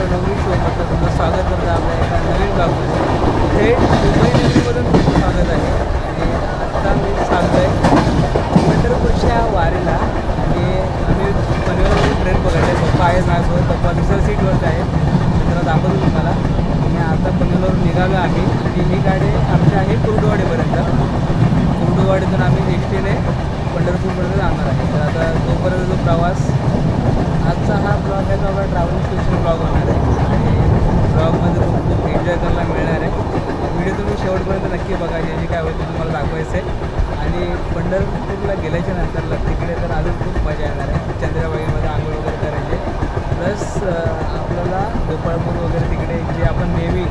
नवीन शोमध्ये तुमचं स्वागत करतो आपल्या एका नवीन ब्लॉगमध्ये. थेट मुंबई नगरीमधून तुमचं स्वागत आहे. आणि आत्ता मी चाललो आहे पंढरपूरच्या वारीला. आणि आम्ही पनवेलवरून ट्रेन पकडले. पप्पा आहेत माझ्यासोबत. पप्पा दुसऱ्या सीटवरच आहे. तर दाखवतो तुम्हाला. आणि आता पनवेलवरून निघालो आम्ही. आणि ही गाडी आमची आहे कुर्डुवाडीपर्यंत. कुर्डुवाडीतून आम्ही एसटीने पंढरपूरपर्यंत जाणार आहे. तर आता तोपर्यंत जो प्रवास, आजचा हा ब्लॉग आहे तो आपला ट्रॅव्हलिंग स्पेशल ब्लॉग होणार आहे. आणि ब्लॉगमध्ये खूप एन्जॉय करायला मिळणार आहे. व्हिडिओ तुम्ही शेवटपर्यंत नक्की बघा. जे जे काय होईल ते तुम्हाला दाखवायचं आहे. आणि पंढरपूरला गेल्याच्या नंतरला तिकडे तर अजून खूप मजा येणार आहे. चंद्रभागेमध्ये आंघोळ वगैरे करायचे. प्लस आपल्याला गोपाळपूर वगैरे तिकडे जे आपण नेहमी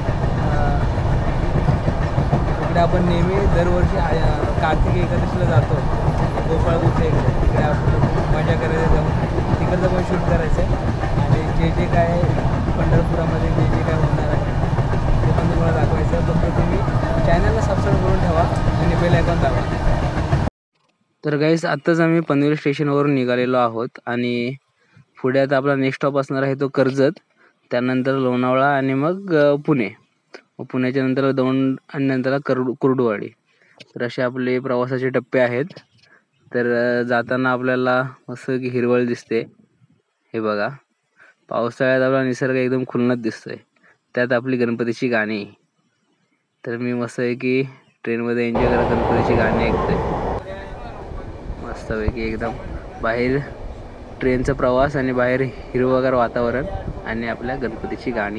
दरवर्षी कार्तिक एकादशीला जातो गोपाळपूरच्या इकडे. तिकडे आपल्याला खूप मजा करायची, जाऊन तिकडचं पण शूट करायचं आहे. आणि जे काय पंढरपुरामध्ये जे काय होणार आहे ते पण तुम्हाला दाखवायचं. फक्त तुम्ही चॅनलला सबस्क्राईब करून ठेवा आणि बेल आयकॉन दाबा. तर गाईस, आत्ताच आम्ही पनवेल स्टेशनवरून निघालेलो आहोत. आणि पुढे आता आपला नेक्स्ट स्टॉप असणार आहे तो कर्जत, त्यानंतर लोणावळा आणि मग पुणे. पुण्याच्या नंतर दौंड आणि नंतर कुर्डुवाडी. तर असे आपले प्रवासाचे टप्पे आहेत. तर जाताना आपल्याला मस्त की हिरवळ दिसते. हे बघा, पावसाळ्यात आपला निसर्ग एकदम खुलत दिसतोय. त्यात आपली गणपतीची गाणी. तर मी मस्त आहे की ट्रेनमध्ये एन्जॉय करत गणपतीची गाणी ऐकतोय मस्तपैकी एकदम. बाहेर ट्रेनचा प्रवास आणि बाहेर हिरवगार वातावरण आणि आपल्या गणपतीची गाणी.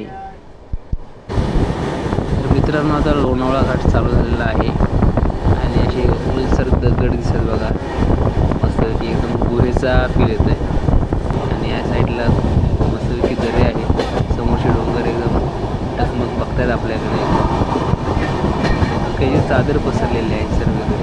तर मित्रांनो, आता लोणावळा घाट चालू झालेला आहे. आणि असे ओलसर दगड दिसत बघा. मस्त की एकदम गुहेचा फील येतोय. आणि या साईडला मस्त की दरे आहे. समोरचे डोंगर एकदम टकमक बघतायत आपल्याकडे. काही चादर पसरलेले आहे सर्वीकडे.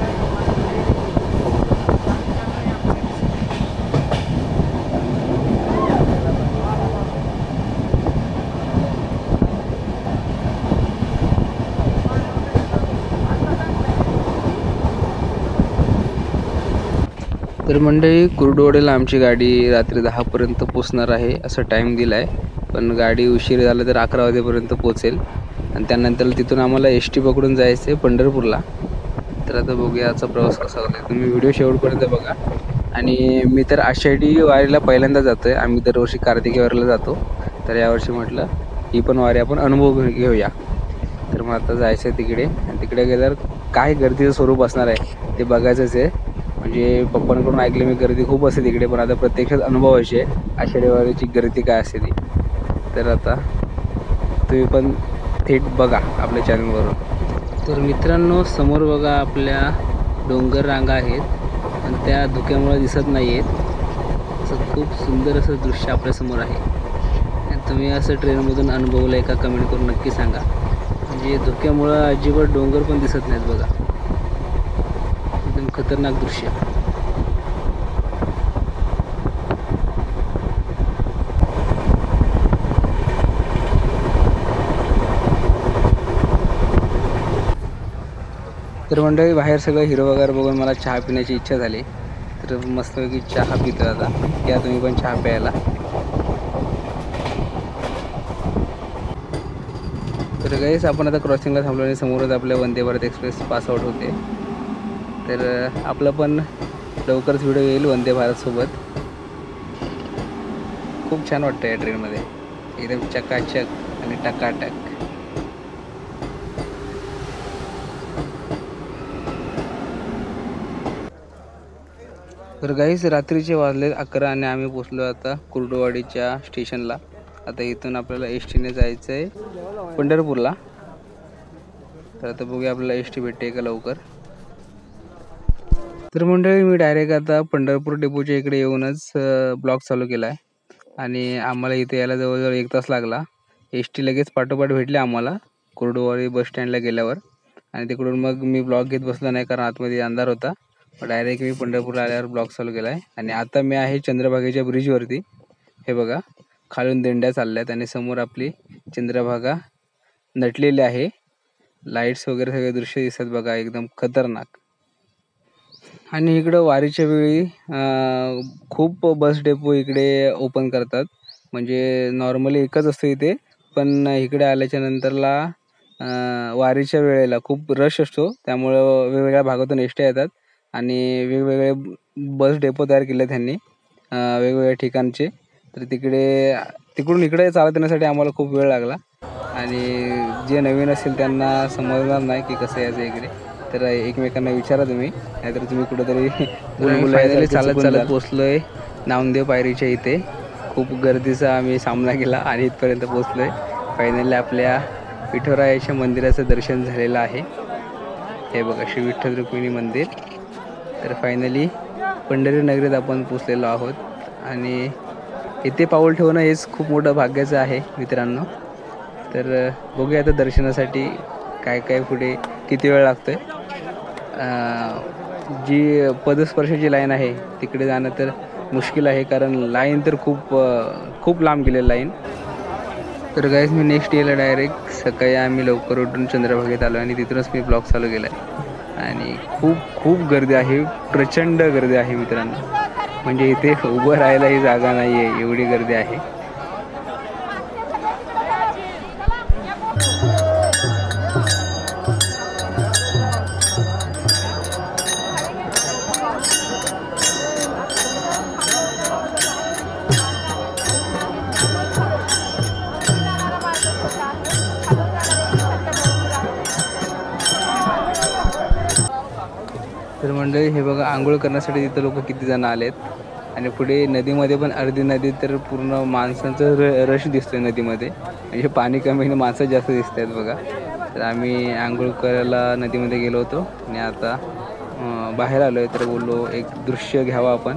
तर मंडळी, कुर्डुवाडीला आमची गाडी रात्री 10पर्यंत पोचणार आहे असं टाईम दिला आहे. पण गाडी उशीर झाला तर 11 वाजेपर्यंत पोचेल. आणि त्यानंतर तिथून आम्हाला एस टी पकडून जायचं आहे पंढरपूरला. तर आता बघूया आजचा प्रवास कसा होता. तुम्ही व्हिडिओ शेवटपर्यंत बघा. आणि मी तर आषाढी वारीला पहिल्यांदा जातो आहे. आम्ही दरवर्षी कार्तिकी वारीला जातो. तर यावर्षी म्हटलं ही पण वारी आपण अनुभव घेऊया. तर मग आता जायचं आहे तिकडे. आणि तिकडे गेल्यावर काय गर्दीचं स्वरूप असणार आहे ते बघायचंच आहे. म्हणजे पप्पांकडून ऐकले मी, गर्दी खूप असते तिकडे. पण आता प्रत्यक्षात अनुभवायची आहे आषाढी वारीची गर्दी काय असते ती. तर आता तुम्ही पण थेट बघा आपल्या चॅनलवरून. तर मित्रांनो, समोर बघा आपल्या डोंगर रांगा आहेत. पण त्या धुक्यामुळे दिसत नाही आहेत. असं खूप सुंदर असं दृश्य आपल्यासमोर आहे. आणि तुम्ही असं ट्रेनमधून अनुभवलं आहे का, कमेंट करून नक्की सांगा. म्हणजे धुक्यामुळं अजिबात डोंगर पण दिसत नाहीत बघा. एकदम खतरनाक दृश्य. तर मंडळी, बाहेर सगळं हिरवगार बघून मला चहा पिण्याची इच्छा झाली. तर मस्तपैकी चहा पितो आता. या तुम्ही पण चहा प्यायला. तर गाईस, आपण आता क्रॉसिंगला थांबलो आणि समोरच आपल्या वंदे भारत एक्सप्रेस पासआउट होते. तर आपला पण लवकरच व्हिडिओ येईल वंदे भारतसोबत. खूप छान वाटतं या ट्रेनमध्ये. एकदम चकाचक आणि टकाटक. तर गाईस, रात्रीचे वाजले 11 आणि आम्ही पोचलो आता कुर्डुवाडीच्या स्टेशनला. आता इथून आपल्याला एस टीने जायचं आहे पंढरपूरला. तर आता बघूया आपल्याला एस टी भेटते का लवकर. तर मंडळी, मी डायरेक्ट आता पंढरपूर डेपोच्या इकडे येऊनच ब्लॉग चालू केला आहे. आणि आम्हाला इथे यायला जवळजवळ 1 तास लागला. एस टी लगेच पाठोपाठ भेटले आम्हाला कुर्डुवाडी बस स्टँडला गेल्यावर. आणि तिकडून मग मी ब्लॉग घेत बसलो नाही, कारण आतमध्ये अंधार होता. डायरेक्ट मी पंढरपूरला आल्यावर ब्लॉग चालू केला आहे. आणि आता मी आहे चंद्रभागेच्या ब्रिजवरती. हे बघा, खालून दिंड्या चालल्यात आणि समोर आपली चंद्रभागा नटलेली आहे. लाईट्स वगैरे सगळे दृश्य दिसतात बघा, एकदम खतरनाक. आणि इकडं वारीच्या वेळी खूप बस डेपो इकडे ओपन करतात. म्हणजे नॉर्मली एकच असतो इथे, पण इकडे आल्याच्या नंतरला वारीच्या वेळेला खूप रश असतो, त्यामुळं वेगवेगळ्या भागातून एसट्या येतात आणि वेगवेगळे बस डेपो तयार केले त्यांनी वेगवेगळ्या ठिकाणचे. तर तिकडून इकडे चालत येण्यासाठी आम्हाला खूप वेळ लागला आणि जे नवीन असेल त्यांना समजणार नाही की कसं यायचं इकडे, तर एकमेकांना विचारा तुम्ही, नाहीतर तुम्ही कुठेतरी फायनली चालत पोचलोय नामदेव पायरीच्या इथे. खूप गर्दीचा आम्ही सामना केला आणि इथपर्यंत पोचलोय. फायनली आपल्या विठुरायाच्या मंदिराचं दर्शन झालेलं आहे. हे बघा, श्री विठ्ठल रुक्मिणी मंदिर. तर फायनली पंढरी नगरीत आपण पोचलेलो आहोत आणि इथे पाऊल ठेवणं हेच खूप मोठं भाग्याचं आहे मित्रांनो. तर बघूया आता दर्शनासाठी काय काय पुढे किती वेळ लागतोय. जी पदस्पर्शाची लाईन आहे तिकडे जाणं तर मुश्किल आहे, कारण लाईन तर खूप लांब गेलेली लाईन. तर गाईज मी नेक्स्ट डेला डायरेक्ट सकाळी आम्ही लवकर उठून चंद्रभागेत आलो आणि तिथूनच मी ब्लॉग चालू केला आहे. आणि खूप गर्दी आहे, प्रचंड गर्दी आहे मित्रांनो. म्हणजे इथे उभं राहायलाही जागा नाही आहे, एवढी गर्दी आहे. तर मंडळी हे बघा, आंघोळ करण्यासाठी तिथं लोक किती जण आलेत. आणि पुढे नदीमध्ये पण अर्धी नदी तर पूर्ण माणसांचं रश दिसतोय नदीमध्ये. म्हणजे पाणी कमी आणि माणसं जास्त दिसत आहेत बघा. तर आम्ही आंघोळ करायला नदीमध्ये गेलो होतो आणि आता बाहेर आलो आहे, तर बोललो एक दृश्य घ्यावं आपण.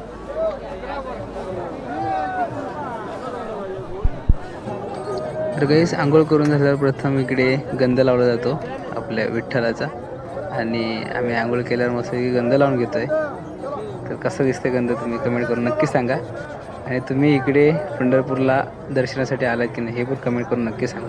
तर गाईस आंघोळ करून झाल्यावर प्रथम इकडे गंध लावला जातो आपल्या विठ्ठलाचा, आणि आम्ही आंघोळ केल्यावर मस्त गंध लावून घेतोय. तर कसं दिसतंय गंध तुम्ही कमेंट करून नक्की सांगा. आणि तुम्ही इकडे पंढरपूरला दर्शनासाठी आलात की नाही हे पण कमेंट करून नक्की सांगा.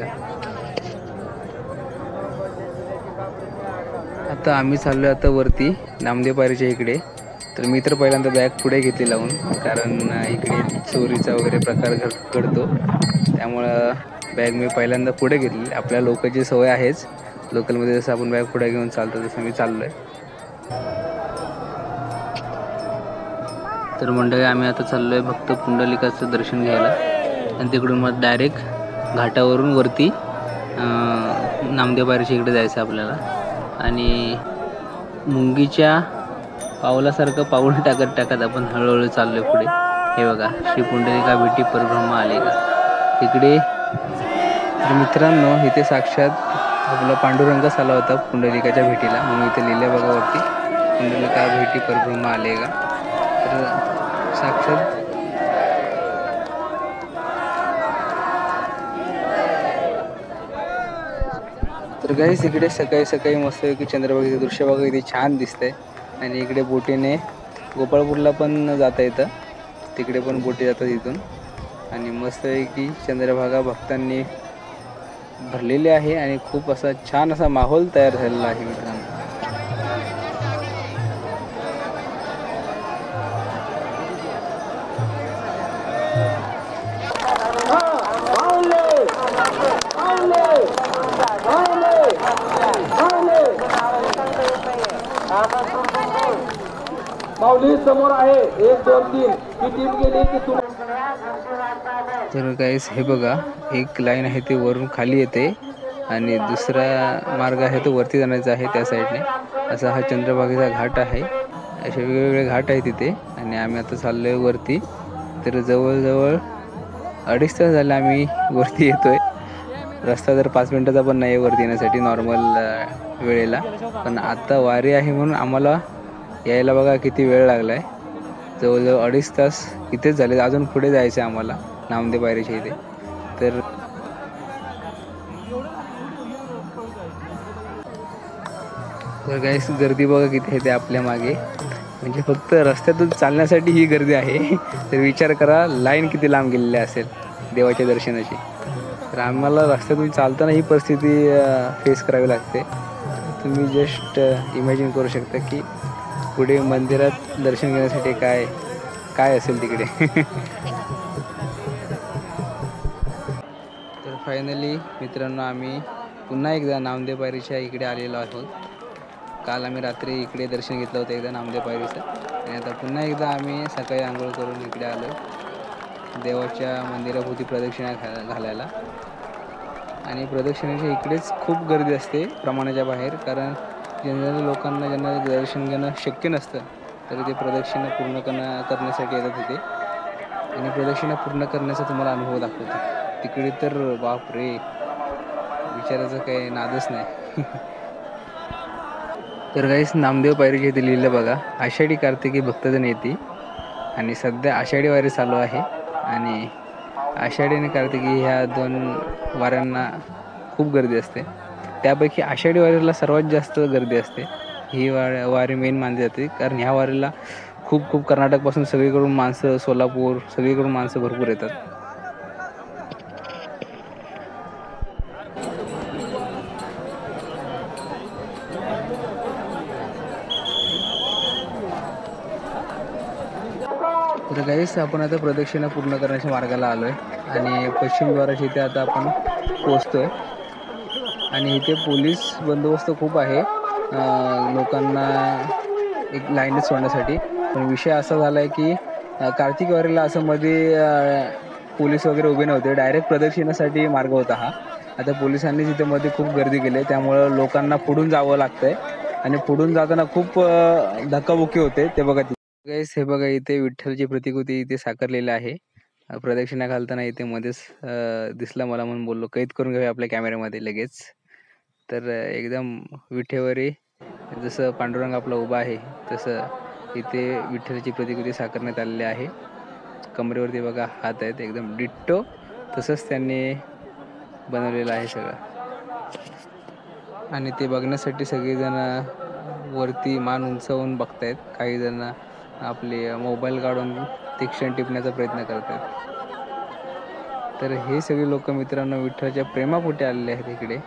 आता आम्ही चाललो आता वरती नामदेव पायरीच्या इकडे. तर मी तर पहिल्यांदा बॅग पुढे घेतली लावून, कारण इकडे चोरीचा वगैरे प्रकार घडतो, त्यामुळं बॅग मी पहिल्यांदा पुढे घेतली. आपल्या लोकलची सवय आहेच, लोकलमध्ये जसं आपण बॅग पुढे घेऊन चालतो तसं मी चाललोय. तर मंडळी आम्ही आता चाललोय फक्त पुंडलिकाचं दर्शन घ्यायला, आणि तिकडून मग डायरेक्ट घाटावरून वरती नामदेव पायरीच्या इकडे जायचं आपल्याला. आणि मुंगीच्या पावलासारखं पाऊल टाकत आपण हळूहळू चाललोय पुढे. हे बघा, श्री पुंडलिका भेटी परब्रह्म आले का इकडे. तर मित्रांनो इथे साक्षात आपला पांडुरंगच आला होता पुंडलिकाच्या भेटीला, म्हणून इथे लिहिलं बघा वरती, पुंडलिका भेटी परब्रह्म आले का. तर साक्षात तर गाईस इकडे सकाळी सकाळी मस्त की चंद्रभागेचं दृश्य बघा किती छान दिसतंय. आणि इकडे बोटीने गोपाळपूरला पण जाता येतं, तिकडे पण बोटी जातात इथून. आणि मस्त की चंद्रभागा भक्तांनी भरलेली आहे आणि खूप असा छान असा माहोल तयार झालेला आहे मित्रांनो. माऊली समोर आहे, 1 2 3 ही टीम गेली की तू. तर गाईस हे बघा, एक लाईन आहे ते वरून खाली येते आणि दुसरा मार्ग आहे तो वरती जाण्याचा आहे त्या साईडने. असा हा चंद्रभागेचा घाट आहे, असे वेगवेगळे घाट आहे तिथे. आणि आम्ही आता चाललोय वरती. तर जवळजवळ 2.5 तास झाले आम्ही वरती येतोय. रस्ता तर 5 मिनिटाचा पण नाही आहे वरती येण्यासाठी नॉर्मल वेळेला, पण आता वारी आहे म्हणून आम्हाला यायला बघा किती वेळ लागला आहे. जवळजवळ 2.5 तास इथेच झाले, अजून पुढे जायचं आहे आम्हाला नामदेव पायरीच्या इथे. तर गाईस गर्दी बघा किती आहे ते आपल्या मागे, म्हणजे फक्त रस्त्यातून चालण्यासाठी ही गर्दी आहे. तर विचार करा लाईन किती लांब गेलेली असेल देवाच्या दर्शनाची. तर आम्हाला रस्त्यातून चालताना ही परिस्थिती फेस करावी लागते. तुम्ही जस्ट इमॅजिन करू शकता की पुढे मंदिरात दर्शन घेण्यासाठी काय असेल तिकडे. तर फायनली मित्रांनो आम्ही पुन्हा एकदा नामदेव पायरीच्या इकडे आलेलो आहोत. काल आम्ही रात्री इकडे दर्शन घेतलं होतं एकदा नामदेव पायरीचं, आणि आता पुन्हा एकदा आम्ही सकाळी आंघोळ करून इकडे आलो देवाच्या मंदिराभोवती प्रदक्षिणा घालायला. आणि प्रदक्षिणेच्या इकडेच खूप गर्दी असते प्रमाणाच्या बाहेर, कारण जनरल लोकांना ज्यांना दर्शन घेणं शक्य नसतं तर ते प्रदक्षिणा पूर्ण करण्यासाठी येतात तिथे, आणि प्रदक्षिणा पूर्ण करण्याचा तुम्हाला अनुभव दाखवतो. तिकडे तर बाप रे, विचारायचं काही नादच नाही. तर काहीच नामदेव पायरीच्या इथे लिहिलं बघा, आषाढी कार्तिकी भक्तजन येते. आणि सध्या आषाढी वारी चालू आहे, आणि आषाढी आणि कार्तिकी ह्या 2 वाऱ्यांना खूप गर्दी असते. त्यापैकी आषाढी वारीला सर्वात जास्त गर्दी असते. ही वारी मेन मानली जाते, कारण ह्या वारीला खूप खूप कर्नाटकपासून सगळीकडून माणसं, सोलापूर सगळीकडून माणसं भरपूर येतात. तर काहीच आपण आता प्रदक्षिणा पूर्ण करण्याच्या मार्गाला आलोय, आणि पश्चिम द्वाराच्या इथे आता आपण पोहोचतोय. आणि इथे पोलीस बंदोबस्त खूप आहे लोकांना एक लाईनीत सोडण्यासाठी. पण विषय असा झाला आहे की कार्तिक वारीला असं मध्ये पोलीस वगैरे उभे नव्हते, डायरेक्ट प्रदक्षिणेसाठी मार्ग होता हा. आता पोलिसांनी तिथे मध्ये खूप गर्दी केली, त्यामुळं लोकांना पुढून जावं लागतंय, आणि पुढून जाताना खूप धक्काबुक्की होते. ते बघा गाईस, हे बघा इथे विठ्ठलची प्रतिकृती इथे साकारलेली आहे. प्रदक्षिणा घालताना इथे मध्येच दिसला मला, म्हणून बोललो कैद करून घेऊया आपल्या कॅमेऱ्यामध्ये लगेच. तर एकदम विठेवरी जसं पांडुरंग आपला उभा आहे तसं इथे विठ्ठलची प्रतिकृती साकारण्यात आलेली आहे. कमरेवरती बघा हात आहेत, एकदम डिट्टो तसंच त्यांनी बनवलेलं आहे सगळं. आणि ते बघण्यासाठी सगळेजण वरती मान उंचावून बघतायत. काही जण आपले मोबाईल काढून ते क्षण टिपण्याचा प्रयत्न करतात. तर हे सगळे लोक मित्रांनो विठ्ठलाच्या प्रेमापोटी आलेले आहेत इकडे.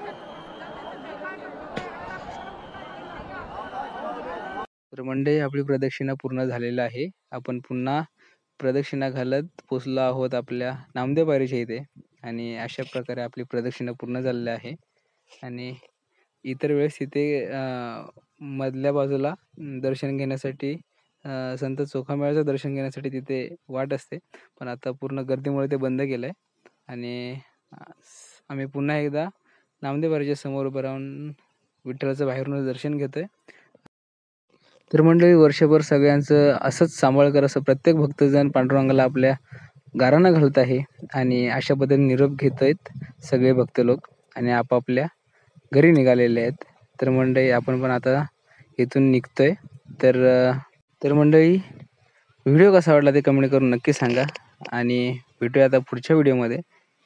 तर मंडळी, आपली प्रदक्षिणा पूर्ण झालेली आहे. आपण पुन्हा प्रदक्षिणा घालत पोचलो आहोत आपल्या नामदेव पायरीच्या इथे, आणि अशा प्रकारे आपली प्रदक्षिणा पूर्ण झालेली आहे. आणि इतर वेळेस इथे मधल्या बाजूला दर्शन घेण्यासाठी संत चोखामेळ्याचं दर्शन घेण्यासाठी तिथे वाट असते, पण आता पूर्ण गर्दीमुळे ते बंद केलं आहे. आणि आम्ही पुन्हा एकदा नामदेव पायरीच्या समोर उभं राहून विठ्ठलाचं बाहेरूनच दर्शन घेतोय. तर मंडळी, वर्षभर सगळ्यांचं असंच सांभाळकर असं प्रत्येक भक्तजण पांडुरंगाला आपल्या गाराणं घालत आहे, आणि अशा पद्धतीने निरोप घेत आहेत सगळे भक्त लोक, आणि आपापल्या घरी निघालेले आहेत. तर मंडळी, आपण पण आता इथून निघतोय. तर मंडळी, व्हिडिओ कसा वाटला ते कमेंट करून नक्की सांगा, आणि भेटूया आता पुढच्या व्हिडिओमध्ये.